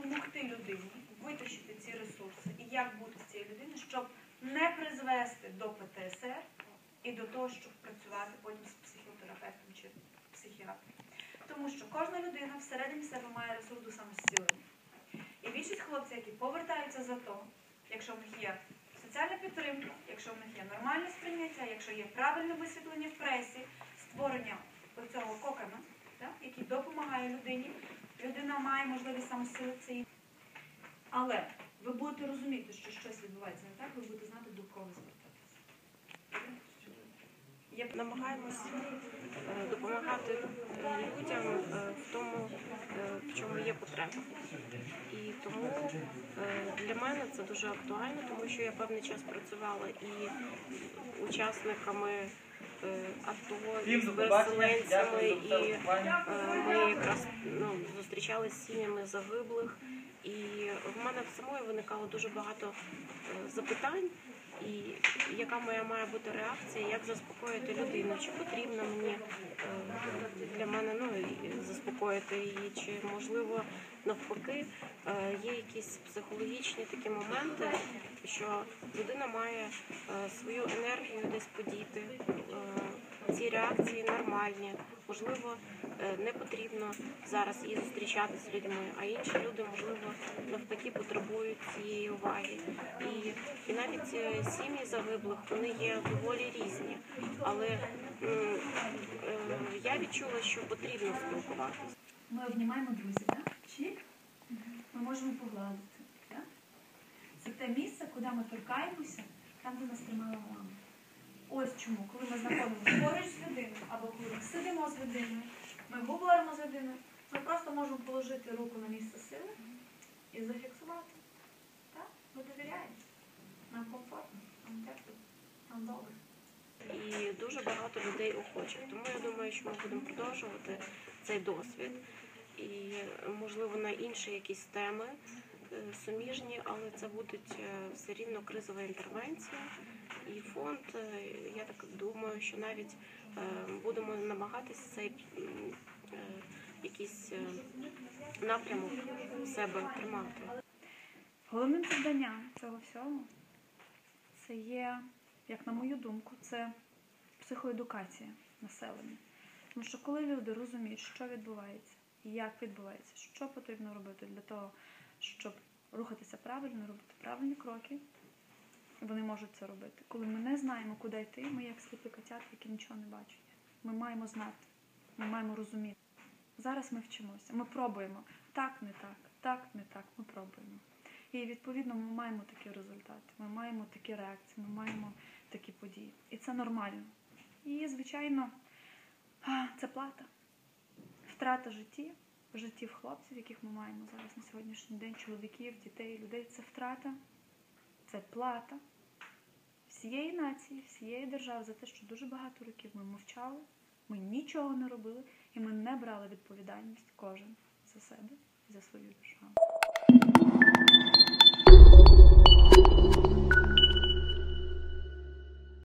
допомогти людині витащити ці ресурси і як бути з цією людиною, щоб не призвести до ПТСР і до того, щоб працювати потім з психотерапевтом чи психіатром. Тому що кожна людина всередині себе має ресурс до самозцілення. І більшість хлопців, які повертаються за то, якщо в них є соціальна підтримка, якщо в них є нормальне сприйняття, якщо є правильне висвітлення в пресі, створення цього кокона, який допомагає людині, людина має можливість самозцілитися. Але ви будете розуміти, що щось відбувається не так, ви будете знати, до кого звертатися. Намагаємось допомагати людям в тому, в чому є потреба. І тому для мене це дуже актуально, тому що я певний час працювала і учасниками АТО, і з переселенцями, і ми якраз зустрічалися з сім'ями загиблих. І в мене в самої виникало дуже багато запитань, і яка моя має бути реакція, як заспокоїти людину, чи потрібно мені для мене заспокоїти її, чи можливо навпаки є якісь психологічні такі моменти, що людина має свою енергію десь подіти, ці реакції нормальні, можливо не потрібно зараз її зустрічати з людьми, а інші люди, можливо, навпаки потребують цієї уваги. І навіть сім'ї загиблих, вони є доволі різні, але я відчула, що потрібно спілкуватися. Ми обнімаємо друзів, так? Чік? Ми можемо погладити. Так? Це те місце, куди ми торкаємося, там, де нас тримала мама. Ось чому, коли ми знаходимося поруч з людиною, або коли ми сидимо з людиною, ми говоримо з людиною, ми просто можемо положити руку на місце сили і зафіксувати. Так? Ми довіряємо. Нам комфортно, нам тепло, нам добре. І дуже багато людей охочих. Тому я думаю, що ми будемо продовжувати цей досвід. І, можливо, на інші якісь теми суміжні, але це будуть все рівно кризова інтервенція. І фонд, я так думаю, що навіть будемо намагатися цей якийсь напрямок в себе тримати. Головним завданням цього всього це є, як на мою думку, це психоедукація населення. Тому що коли люди розуміють, що відбувається, як відбувається, що потрібно робити для того, щоб рухатися правильно, робити правильні кроки, вони можуть це робити. Коли ми не знаємо, куди йти, ми як сліпі котята, які нічого не бачать. Ми маємо знати, ми маємо розуміти. Зараз ми вчимося, ми пробуємо. Так, не так, так, не так, ми пробуємо. І, відповідно, ми маємо такі результати, ми маємо такі реакції, ми маємо такі події. І це нормально. І, звичайно, це плата. Втрата життів хлопців, яких ми маємо зараз на сьогоднішній день, чоловіків, дітей, людей, це втрата, це плата всієї нації, всієї держави за те, що дуже багато років ми мовчали, ми нічого не робили, і ми не брали відповідальність кожен за себе і за свою державу.